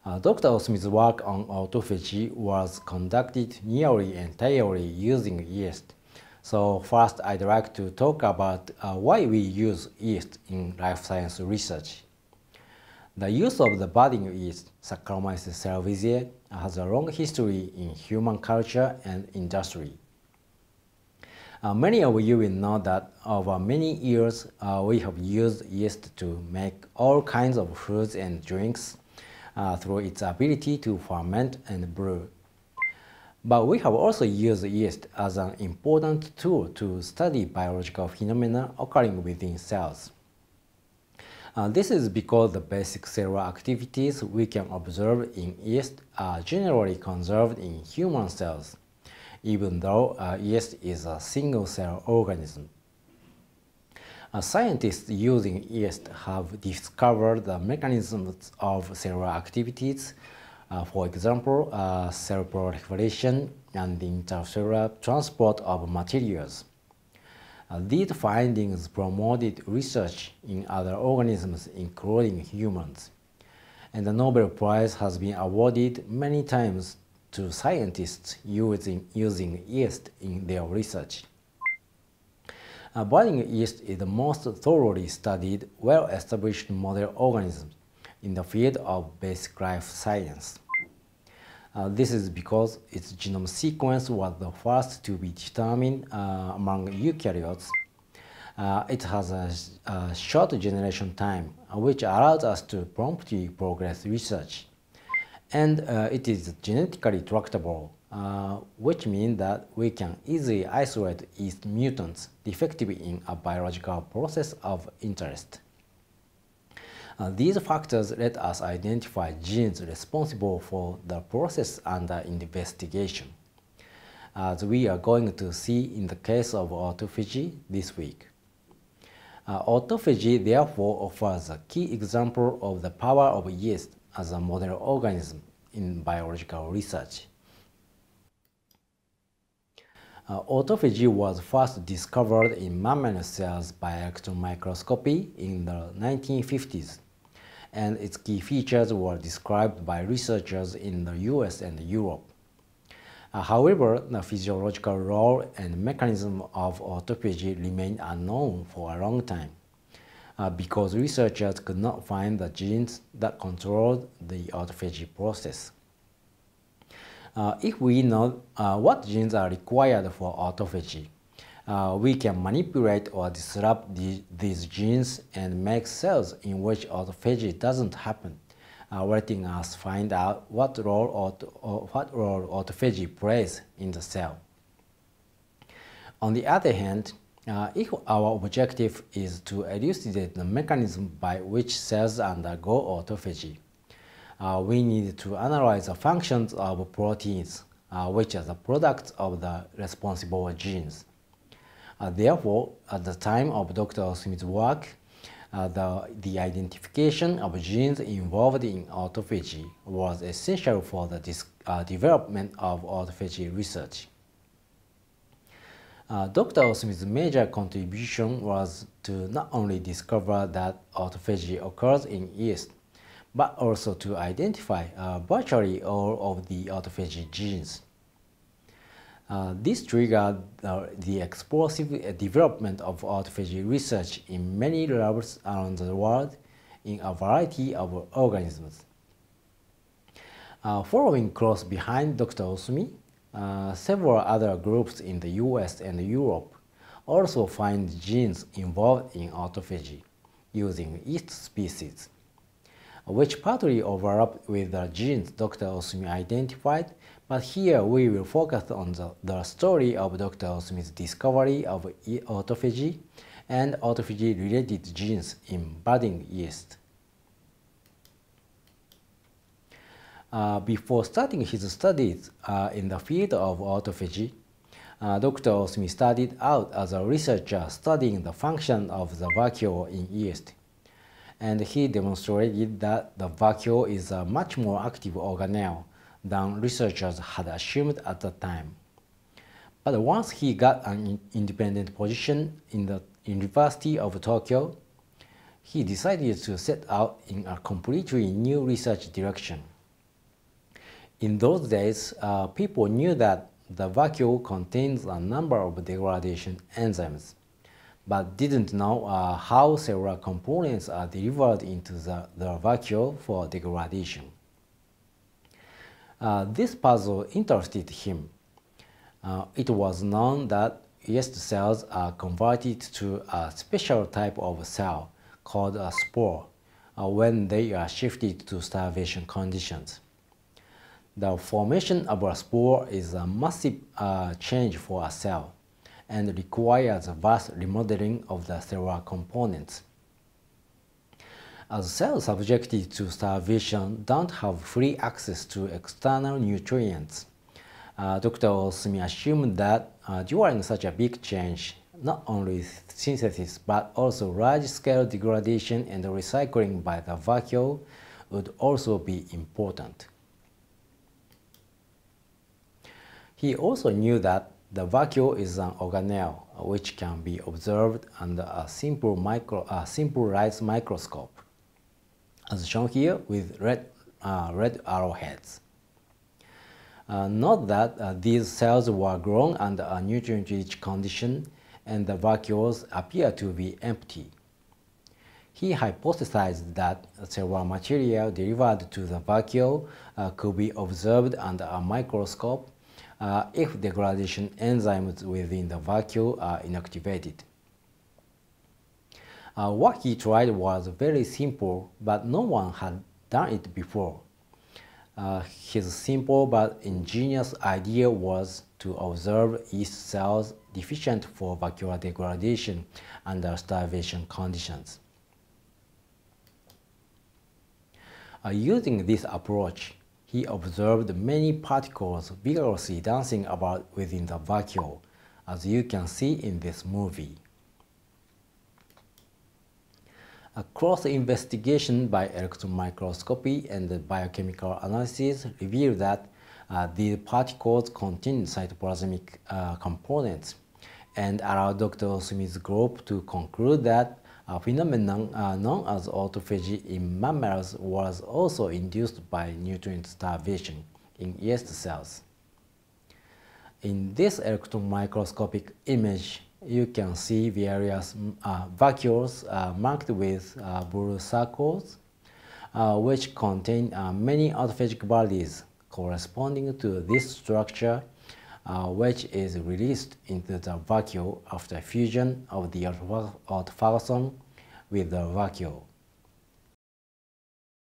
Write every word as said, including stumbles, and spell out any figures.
Uh, Doctor Osmi's work on autophagy was conducted nearly entirely using yeast. So first, I'd like to talk about uh, why we use yeast in life science research. The use of the budding yeast, Saccharomyces cerevisiae, has a long history in human culture and industry. Uh, many of you will know that over many years uh, we have used yeast to make all kinds of foods and drinks uh, through its ability to ferment and brew. But we have also used yeast as an important tool to study biological phenomena occurring within cells. Uh, this is because the basic cellular activities we can observe in yeast are generally conserved in human cells, even though uh, yeast is a single-cell organism. Uh, scientists using yeast have discovered the mechanisms of cellular activities, uh, for example, uh, cell proliferation and the intercellular transport of materials. Uh, these findings promoted research in other organisms, including humans, and the Nobel Prize has been awarded many times to scientists using, using yeast in their research. Uh, budding yeast is the most thoroughly studied, well-established model organism in the field of basic life science. Uh, this is because its genome sequence was the first to be determined uh, among eukaryotes. Uh, it has a, a short generation time, uh, which allows us to promptly progress research. And uh, it is genetically tractable, uh, which means that we can easily isolate yeast mutants defective in a biological process of interest. Uh, these factors let us identify genes responsible for the process under investigation, as we are going to see in the case of autophagy this week. Uh, autophagy therefore offers a key example of the power of yeast as a model organism in biological research. Uh, autophagy was first discovered in mammal cells by electron microscopy in the nineteen fifties, and its key features were described by researchers in the U S and Europe. Uh, however, the physiological role and mechanism of autophagy remained unknown for a long time, uh, because researchers could not find the genes that controlled the autophagy process. Uh, if we know uh, what genes are required for autophagy, uh, we can manipulate or disrupt the, these genes and make cells in which autophagy doesn't happen, uh, letting us find out what role, auto, or what role autophagy plays in the cell. On the other hand, uh, if our objective is to elucidate the mechanism by which cells undergo autophagy, uh, we need to analyze the functions of proteins, uh, which are the products of the responsible genes. Uh, therefore, at the time of Doctor Osmi's work, uh, the, the identification of genes involved in autophagy was essential for the dis, uh, development of autophagy research. Uh, Doctor Osmi's major contribution was to not only discover that autophagy occurs in yeast, but also to identify uh, virtually all of the autophagy genes. Uh, this triggered uh, the explosive development of autophagy research in many labs around the world in a variety of organisms. Uh, following close behind Doctor Osmi, uh, several other groups in the U S and Europe also find genes involved in autophagy using yeast species, which partly overlap with the genes Doctor Osmi identified, but here we will focus on the, the story of Doctor Osmi's discovery of autophagy and autophagy-related genes in budding yeast. Uh, before starting his studies uh, in the field of autophagy, uh, Doctor Osmi started out as a researcher studying the function of the vacuole in yeast, and he demonstrated that the vacuole is a much more active organelle than researchers had assumed at the time. But once he got an independent position in the University of Tokyo, he decided to set out in a completely new research direction. In those days, uh, people knew that the vacuole contains a number of degradation enzymes, but didn't know uh, how cellular components are delivered into the, the vacuole for degradation. Uh, this puzzle interested him. Uh, it was known that yeast cells are converted to a special type of cell called a spore uh, when they are shifted to starvation conditions. The formation of a spore is a massive uh, change for a cell and requires a vast remodeling of the cellular components. As cells subjected to starvation don't have free access to external nutrients, uh, Doctor Osumi assumed that uh, during such a big change, not only synthesis but also large-scale degradation and recycling by the vacuole would also be important. He also knew that the vacuole is an organelle which can be observed under a simple, micro, a simple light microscope, as shown here with red, uh, red arrowheads. Uh, note that uh, these cells were grown under a nutrient-rich condition and the vacuoles appear to be empty. He hypothesized that cellular material delivered to the vacuole uh, could be observed under a microscope uh, if degradation enzymes within the vacuole are inactivated. Uh, what he tried was very simple, but no one had done it before. Uh, his simple but ingenious idea was to observe yeast cells deficient for vacuolar degradation under starvation conditions. Uh, using this approach, he observed many particles vigorously dancing about within the vacuole, as you can see in this movie. A close investigation by electron microscopy and biochemical analysis revealed that uh, these particles contain cytoplasmic uh, components and allowed Doctor Osumi's group to conclude that a phenomenon uh, known as autophagy in mammals was also induced by nutrient starvation in yeast cells. In this electron microscopic image, you can see various uh, vacuoles uh, marked with uh, blue circles, uh, which contain uh, many autophagic bodies corresponding to this structure, uh, which is released into the vacuole after fusion of the autophagosome with the vacuole.